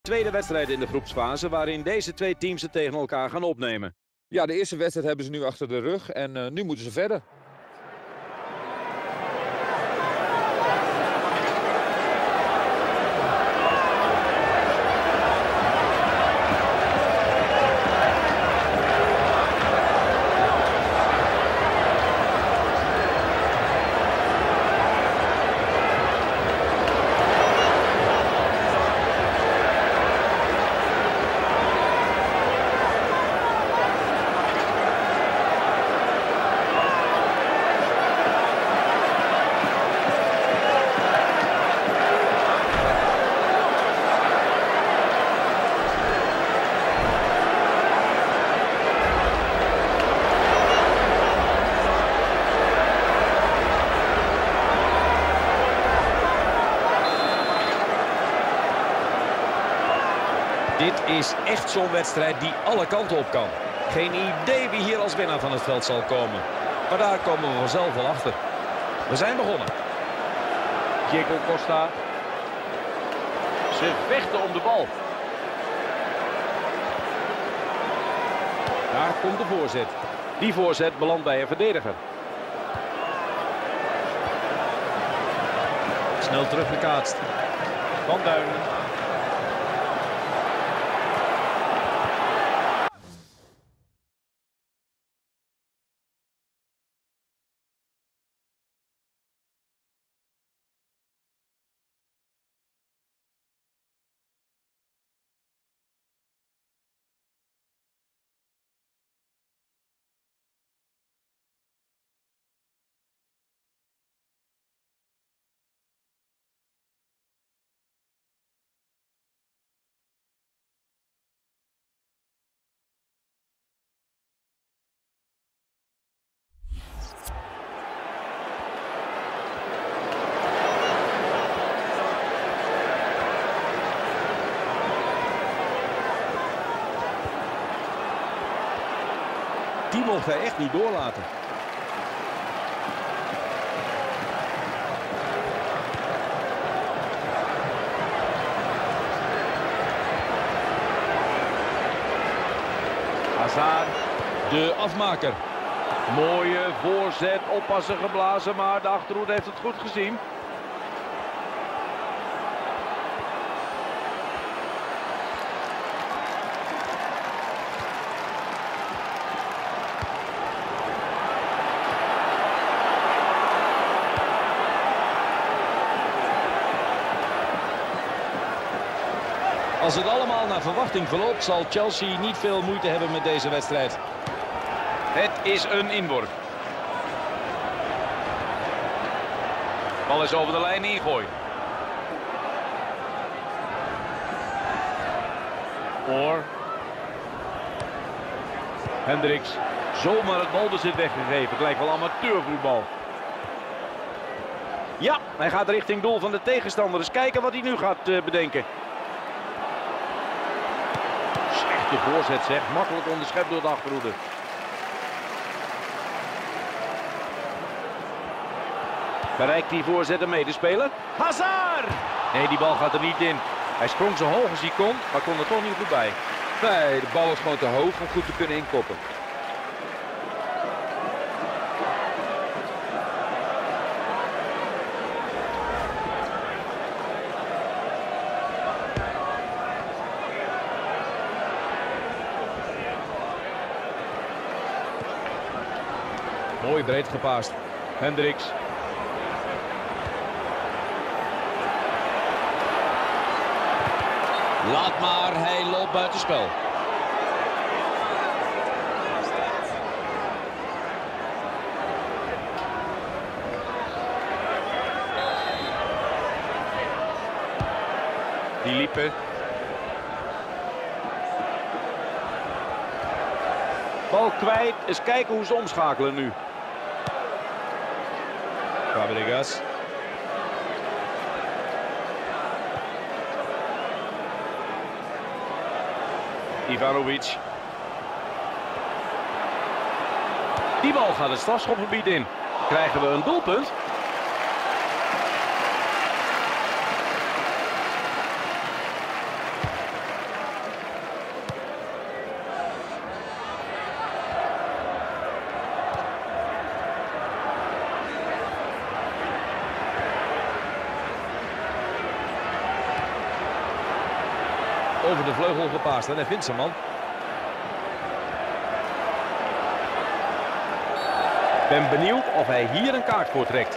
Tweede wedstrijd in de groepsfase waarin deze twee teams het tegen elkaar gaan opnemen. Ja, de eerste wedstrijd hebben ze nu achter de rug en nu moeten ze verder. Dit is echt zo'n wedstrijd die alle kanten op kan. Geen idee wie hier als winnaar van het veld zal komen. Maar daar komen we vanzelf wel achter. We zijn begonnen. Diego Costa. Ze vechten om de bal. Daar komt de voorzet. Die voorzet belandt bij een verdediger. Snel teruggekaatst. Van Duinen. Die mocht hij echt niet doorlaten. Hazard, de afmaker. Mooie voorzet, oppassen geblazen, maar de achterhoede heeft het goed gezien. Als het allemaal naar verwachting verloopt, zal Chelsea niet veel moeite hebben met deze wedstrijd. Het is een inworp. Bal is over de lijn ingooi. Oor. Hendricks. Zomaar het balbezit weggegeven. Het lijkt wel amateurvoetbal. Ja, hij gaat richting doel van de tegenstander. Dus kijken wat hij nu gaat bedenken. De voorzet zegt, makkelijk onderschept door de achterhoede. Bereikt die voorzet een medespeler? Hazard! Nee, die bal gaat er niet in. Hij sprong zo hoog als hij kon, maar kon er toch niet goed bij. Nee, de bal was gewoon te hoog om goed te kunnen inkoppen. Mooi breed gepaast. Hendricks. Laat maar, hij loopt buitenspel. Die liepen. Bal kwijt. Eens kijken hoe ze omschakelen nu. Fabregas. Ivanovic. Die bal gaat het strafschopgebied in. Krijgen we een doelpunt? Over de vleugel gepaast en hij vindt zijn man. Ben benieuwd of hij hier een kaart voor trekt.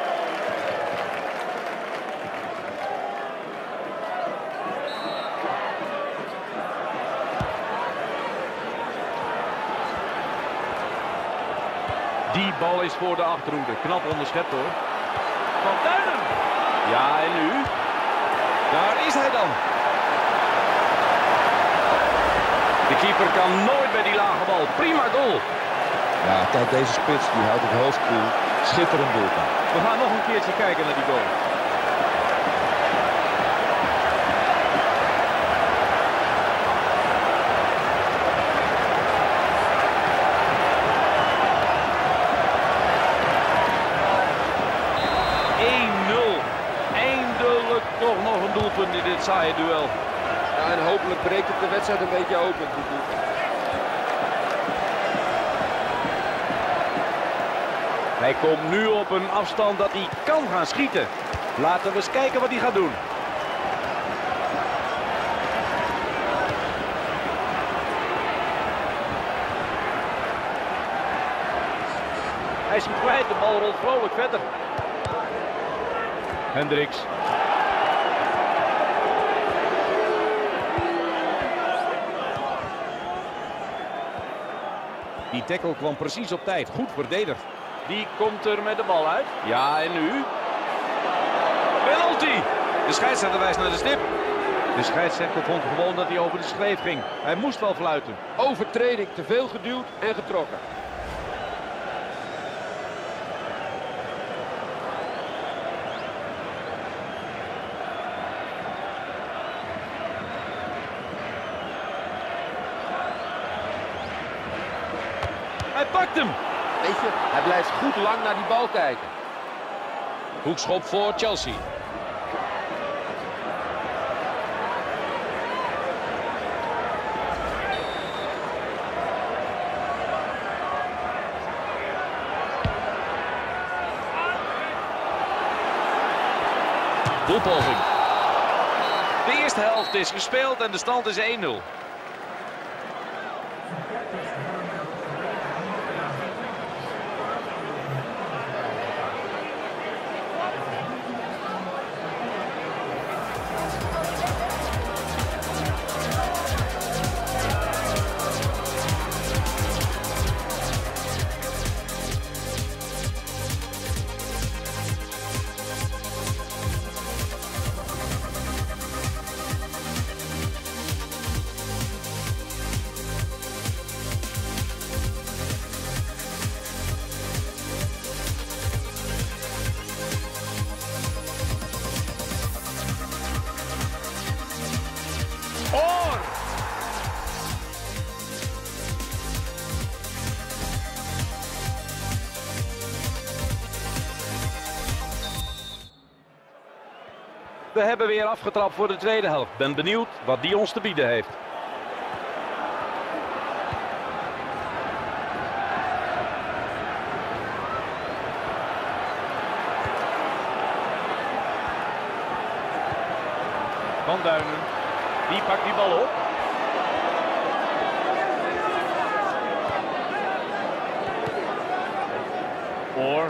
Die bal is voor de achterhoede. Knap onderschept hoor. Van Duinen. Ja, en nu? Daar is hij dan. De keeper kan nooit bij die lage bal. Prima goal. Ja, kijk, deze spits die houdt het hoofd koel. Schitterend doelpunt. We gaan nog een keertje kijken naar die goal. Eindelijk toch nog een doelpunt in dit saaie duel. Ja, en hopelijk breekt het de wedstrijd een beetje open. Hij komt nu op een afstand dat hij kan gaan schieten. Laten we eens kijken wat hij gaat doen. Hij is hem kwijt, de bal rolt vrolijk verder. Hendricks. Die tackle kwam precies op tijd. Goed verdedigd. Die komt er met de bal uit. Ja, en nu? Penalty! De scheidsrechter wijst naar de stip. De scheidsrechter vond gewoon dat hij over de schreef ging. Hij moest wel fluiten. Overtreding, te veel geduwd en getrokken. Hij pakt hem. Weet je, hij blijft goed lang naar die bal kijken. Hoekschop voor Chelsea. Doelpoging. De eerste helft is gespeeld en de stand is 1-0. We hebben weer afgetrapt voor de tweede helft. Ben benieuwd wat die ons te bieden heeft. Van Duinen. Die pakt die bal op. Voor.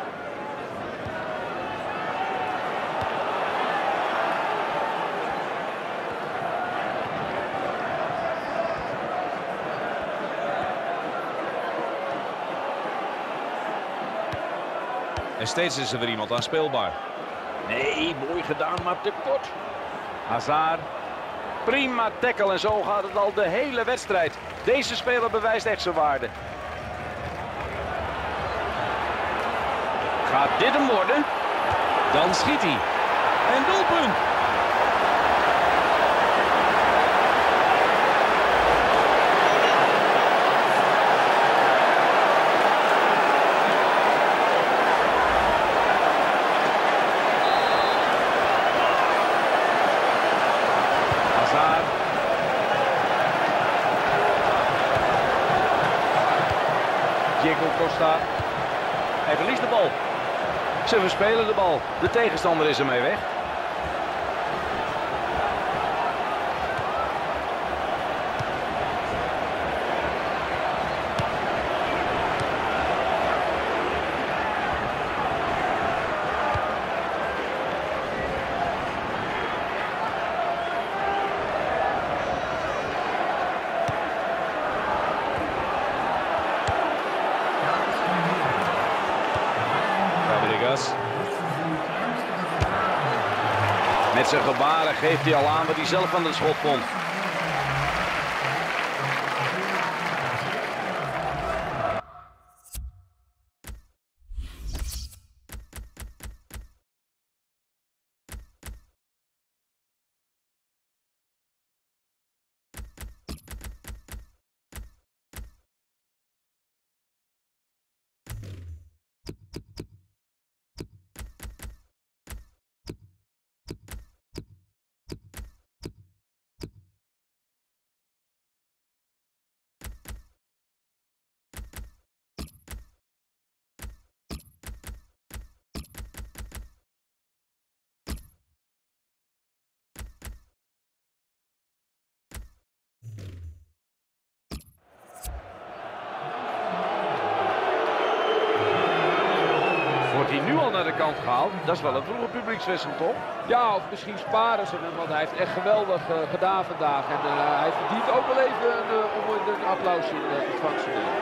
En steeds is er weer iemand aanspeelbaar. Nee, mooi gedaan, maar te kort. Hazard. Prima tackle en zo gaat het al de hele wedstrijd. Deze speler bewijst echt zijn waarde. Gaat dit hem worden? Dan schiet hij. En doelpunt. Diego Costa. Hij verliest de bal. Ze verspelen de bal. De tegenstander is ermee weg. Met zijn gebaren geeft hij al aan wat hij zelf van de schot vond. Wordt hij nu al naar de kant gehaald? Dat is wel een vroege publiekswissel, toch? Ja, of misschien sparen ze hem, want hij heeft echt geweldig gedaan vandaag. En hij verdient ook wel even om een applausje in ontvangst te nemen.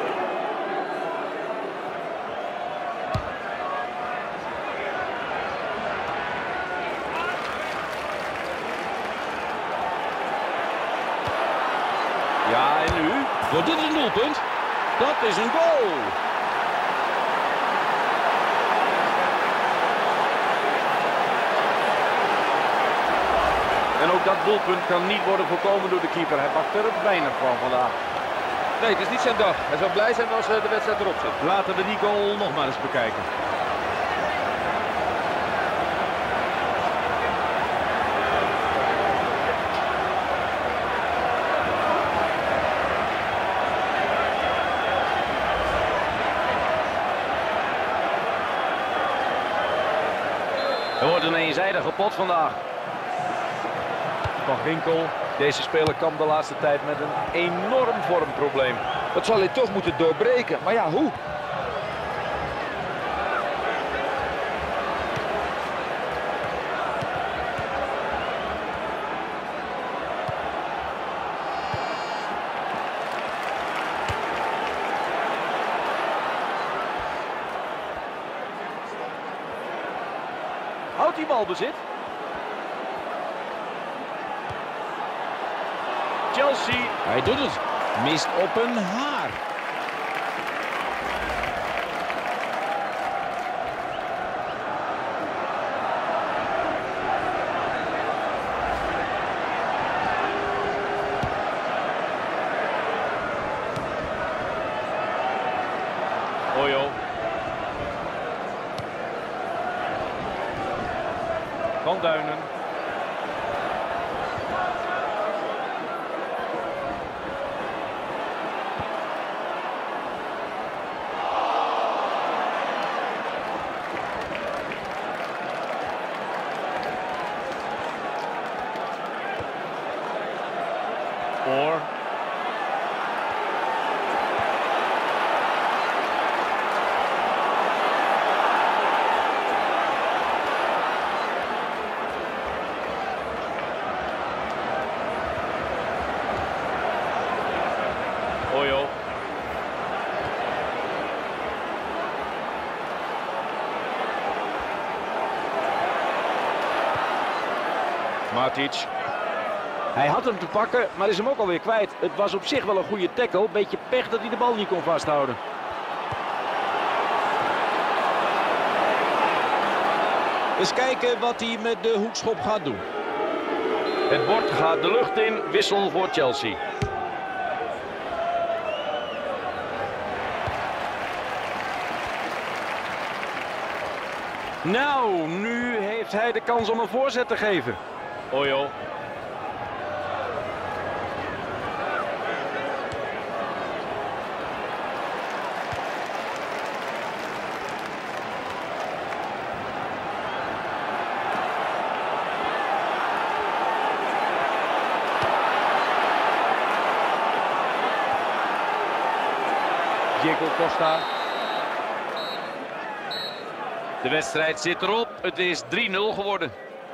Ja, en nu? Wordt dit een doelpunt? Dat is een goal! En ook dat doelpunt kan niet worden voorkomen door de keeper. Hij pakt er weinig van vandaag. Nee, het is niet zijn dag. Hij zal blij zijn als de wedstrijd erop zit. Laten we die goal nog maar eens bekijken. Er wordt een eenzijdige pot vandaag. Van Ginkel. Deze speler kampt de laatste tijd met een enorm vormprobleem. Dat zal hij toch moeten doorbreken. Maar ja, hoe? Houdt die balbezit? Chelsea. Hij doet het. Mist op een haar. Ojo. Van Duinen. Oor. Ojo. Matic. Hij had hem te pakken, maar is hem ook alweer kwijt. Het was op zich wel een goede tackle. Beetje pech dat hij de bal niet kon vasthouden. Eens kijken wat hij met de hoekschop gaat doen. Het bord gaat de lucht in. Wissel voor Chelsea. Nou, nu heeft hij de kans om een voorzet te geven. Ojo. Diego Costa. De wedstrijd zit erop. Het is 3-0 geworden.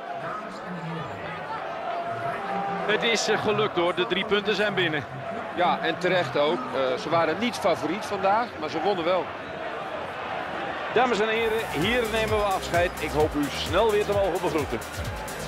Het is gelukt hoor. De 3 punten zijn binnen. Ja, en terecht ook. Ze waren niet favoriet vandaag, maar ze wonnen wel. Dames en heren, hier nemen we afscheid. Ik hoop u snel weer te mogen begroeten.